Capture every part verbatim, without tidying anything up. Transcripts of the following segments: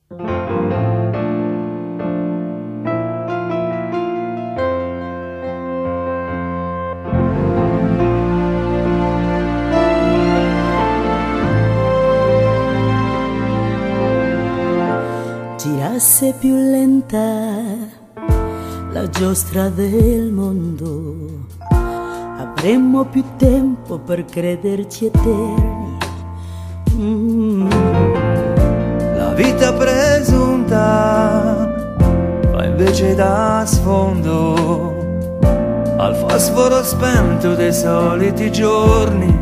Girasse più lenta la giostra del mondo, avremmo più tempo per crederci eterni. Mm. La vita presunta fa invece da sfondo al fosforo spento dei soliti giorni.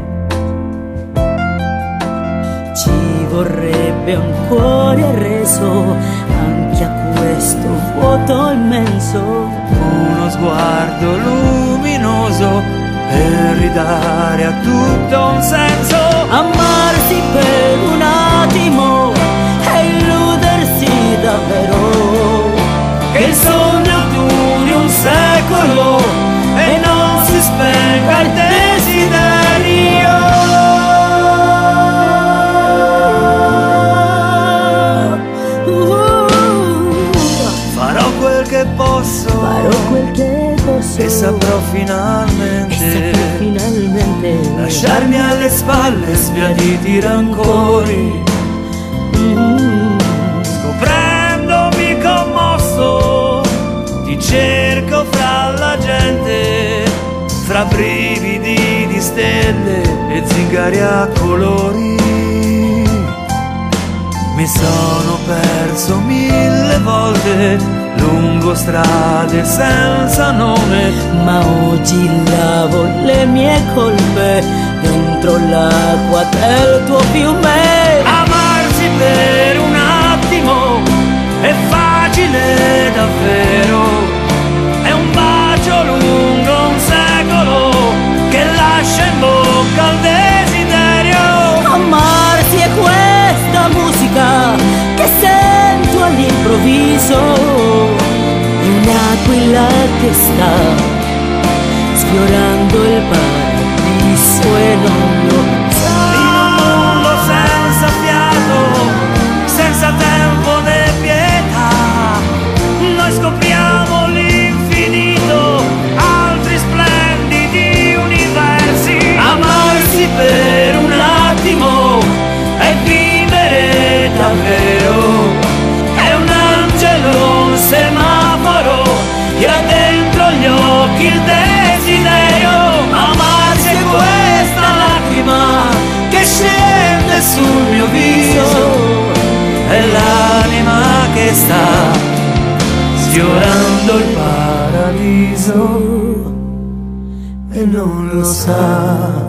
Ci vorrebbe un cuore arreso anche a questo vuoto immenso, Uno sguardo luminoso per ridare a tutto un senso. amarsi per un attimo e illudersi davvero Che il sogno duri un secolo e non si spenga il desiderio. Farò quel che posso, farò quel che posso e saprò finalmente, e saprò finalmente lasciarmi alle spalle sbiaditi rancori. mm. Scoprendomi commosso, ti cerco fra la gente, fra brividi di stelle e zingari a colori. Mi sono perso mille volte lungo strade senza nome, Ma oggi lavo le mie colpe dentro l'acqua del tuo fiume. Amarsi per un attimo è facile davvero, è un bacio lungo un secolo che lascia in bocca il desiderio. Amarsi è questa musica che sento all'improvviso, è un'aquila che sta sfiorando il paradiso e non lo sa. In un mondo senza fiato, senza tempo né pietà, noi scopriamo l'infinito, altri splendidi universi. Amarsi per un attimo è vivere davvero, è un angelo, un semaforo, che ha dentro gli occhi il desiderio. Amarsi è questa lacrima che scende sul mio viso, è l'anima che sta sfiorando il paradiso e non lo sa.